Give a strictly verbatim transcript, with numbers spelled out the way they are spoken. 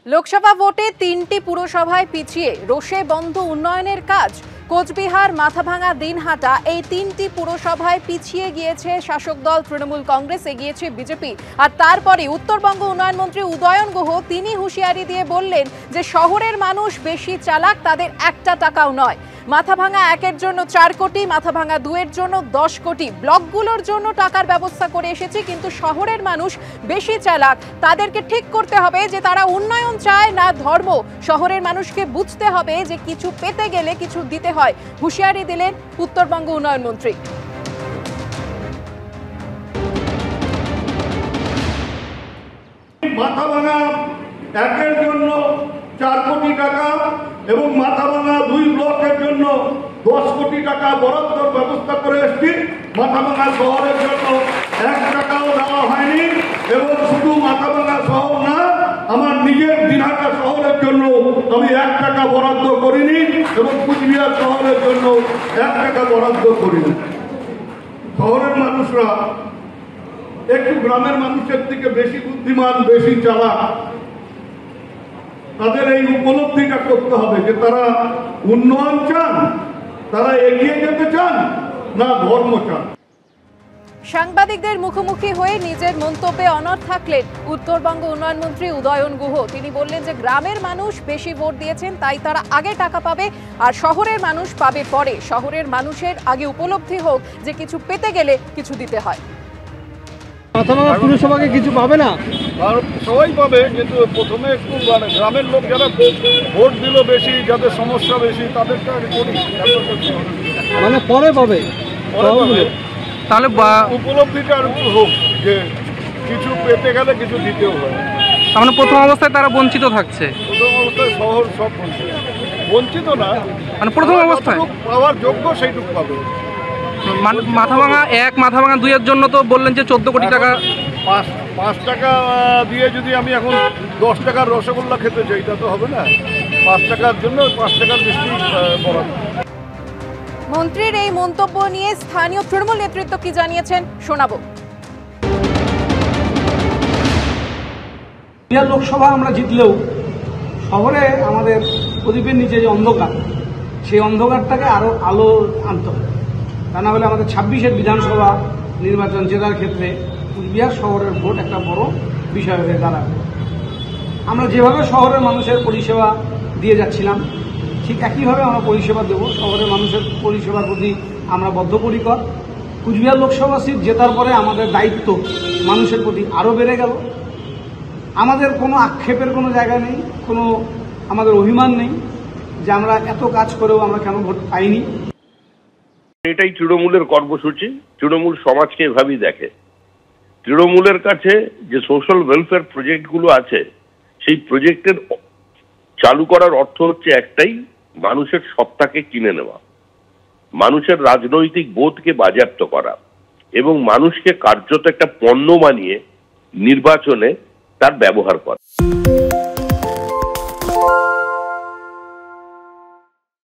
লোকসভা ভোটে তিনটি পুরসভায় পিছিয়ে রোষে বন্ধ উন্নয়নের কাজ। কোচবিহার, মাথাভাঙা, দিনহাটা এই তিনটি পুরসভায় পিছিয়ে গিয়েছে শাসক দল তৃণমূল কংগ্রেস, এগিয়েছে বিজেপি। আর তারপরে উত্তরবঙ্গ উন্নয়ন মন্ত্রী উদয়ন গুহ তিনি হুঁশিয়ারি দিয়ে বললেন যে শহরের মানুষ বেশি চালাক, তাদের একটা টাকাও নয়। মাথাভাঙা একের জন্য চার কোটি, মাথাভাঙা দুয়ের জন্য দশ কোটি, ব্লকগুলোর জন্য টাকার ব্যবস্থা করে এসেছি, কিন্তু শহরের মানুষ বেশি চালাক। তাদেরকে ঠিক করতে হবে যে তারা উন্নয়ন চায় না ধর্ম। শহরের মানুষকে বুঝতে হবে যে কিছু পেতে গেলে কিছু দিতে হয়, হুঁশিয়ারি দিলেন উত্তরবঙ্গ উন্নয়ন মন্ত্রী। মাথাভাঙা একের জন্য চার কোটি টাকা এবং মাথাভাঙা দুই ব্লকের জন্য দশ কোটি টাকা বরাদ্দর ব্যবস্থা করে এসেছি। মাথাভাঙা শহরের জন্য এক টাকাও দেওয়া হয়নি এবং শুধু মাথাভাঙা শহর না, আমার নিজের দিনহাটা শহরের জন্য আমি এক টাকা বরাদ্দ করিনি এবং কুচবিহার শহরের জন্য এক টাকা বরাদ্দ করিনি। শহরের মানুষরা একটু গ্রামের মানুষের থেকে বেশি বুদ্ধিমান, বেশি চালাক। তাদের এই উপলব্ধিটা করতে হবে যে তারা উন্নয়ন চান, তারা এগিয়ে যেতে চান না ধর্ম চান। সাংবাদিকদের মুখোমুখি হয়ে নিজের মন্তব্যে অনড় থাকলেন উত্তরবঙ্গ উন্নয়ন মন্ত্রী উদয়ন গুহ। তিনি বললেন যে গ্রামের মানুষ বেশি ভোট দিয়েছেন, তাই তারা আগে টাকা পাবে আর শহরের মানুষ পাবে পরে। শহরের মানুষের আগে উপলব্ধি হোক যে কিছু পেতে গেলে কিছু দিতে হয়। মাথাভাঙা পুরসভাকে কিছু পাবে না, সবাই পাবে, কিন্তু প্রথমে একটু গ্রামের লোক যারা ভোট দিল বেশি, যাদের সমস্যা বেশি, তাদেরটা করি, মানে পরে পাবে। তাহলে উপলব্ধিটা আর একটু হোক যে কিছু পেতে গেলে কিছু দিতেও হয়। মানে প্রথম অবস্থায় তারা বঞ্চিত থাকছে। প্রথম অবস্থায় শহর সব বঞ্চিত, বঞ্চিত না মানে প্রথম অবস্থায় পাওয়ার যোগ্য সেইটুকু পাবে। মাথাভাঙা এক, মাথাভাঙা দুইয়ের জন্য তো বললেন যে চোদ্দ কোটি টাকা। পাঁচ পাঁচ টাকা দিয়ে যদি আমি এখন দশ টাকার রসগোল্লা খেতে চাই, তা তো হবে না। পাঁচ টাকার জন্য পাঁচ টাকার বেশি বরাদ্দ। মন্ত্রীর এই মন্তব্য নিয়ে স্থানীয় তৃণমূল নেতৃত্ব কি জানিয়েছেন শোনাবো। লোকসভা আমরা জিতলেও শহরে আমাদের প্রদীপের নিচে যে অন্ধকার, সেই অন্ধকারটাকে আরো আলো আনতে হবে। তা না হলে আমাদের ছাব্বিশের বিধানসভা নির্বাচন জেতার ক্ষেত্রে কুচবিহার শহরের ভোট একটা বড় বিষয় হয়ে দাঁড়াবে। আমরা যেভাবে শহরের মানুষের পরিষেবা দিয়ে যাচ্ছিলাম, ঠিক একইভাবে আমরা পরিষেবা দেব। শহরের মানুষের পরিষেবার প্রতি আমরা বদ্ধপরিকর। কুচবিহার লোকসভা সিট জেতার পরে আমাদের দায়িত্ব মানুষের প্রতি আরও বেড়ে গেল। আমাদের কোনো আক্ষেপের কোনো জায়গা নেই, কোনো আমাদের অভিমান নেই যে আমরা এত কাজ করেও আমরা কেন ভোট পাইনি। এটাই তৃণমূলের কর্মসূচি। তৃণমূল সমাজকে এভাবেই দেখে। তৃণমূলের কাছে যে সোশ্যাল ওয়েলফেয়ার প্রজেক্টগুলো আছে, সেই প্রজেক্টের চালু করার অর্থ হচ্ছে একটাই, মানুষের সত্তাকে কিনে নেওয়া, মানুষের রাজনৈতিক বোধকে বাজেয়াপ্ত করা এবং মানুষকে কার্যত একটা পণ্য বানিয়ে নির্বাচনে তার ব্যবহার করা।